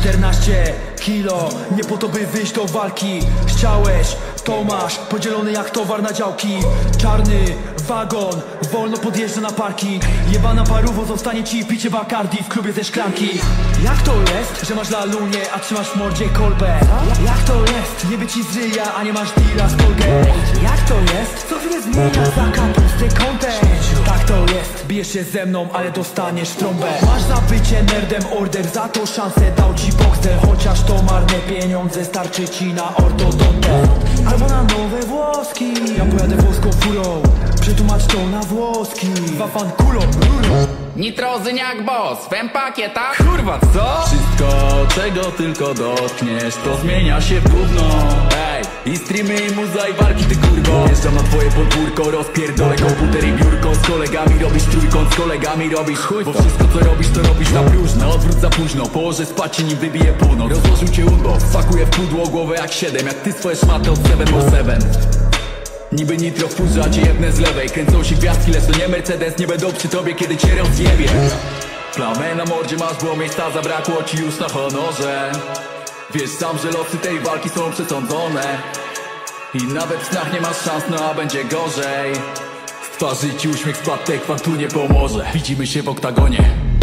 14 kilo, nie po to by wyjść do walki. Chciałeś, to masz, podzielony jak towar na działki. Czarny wagon, wolno podjeżdża na parking. Jebana parówo, zostanie ci picie Bacardi w klubie ze szklanki. Jak to jest, że masz lalunię, a trzymasz w mordzie kolbę? Jak to jest, nie by ci z ryja, a nie masz deala z Colgate? Jak to jest, co chwilę zmieniasz za kapustę kątem? Tak to jest, bijesz się ze mną, ale dostaniesz trąbę. Masz za bycie nerdem order, za to szansę dał ci Boxer. Chociaż to marne pieniądze, starczy ci na ortodontę albo na nowe włoski. Ja pojadę włoską furą, przetłumacz to na włoski. Wafan kulą, rurą. Nitrozyniak boss, w M-pakietach. Kurwa, co? Wszystko, czego tylko dotkniesz, to zmienia się w gówno. Ej, i streamy, i muza, i walki, ty kurwo. Jeżdżam na twoje podwórko, rozpierdolę komputer i biurko. Z kolegami robisz trójkąt, z kolegami robisz chuj. Bo wszystko co robisz, to robisz na próżno. Odwrót za późno, położę spać i nim wybije północ. Rozłożył cię unbox, spakuję w pudło głowę jak 7. Jak ty swoje szmaty od 7 Niby nitro w furze, a cię jedne z lewej. Kręcą się gwiazdki, lecz to nie Mercedes. Nie będą przy tobie, kiedy cię rozjebie. Plamę na mordzie masz, bo miejsca zabrakło ci już na honorze. Wiesz sam, że losy tej walki są przesądzone. I nawet w snach nie masz szans, no a będzie gorzej. Z twarzy ci uśmiech, spadek wam tu nie pomoże. Widzimy się w oktagonie.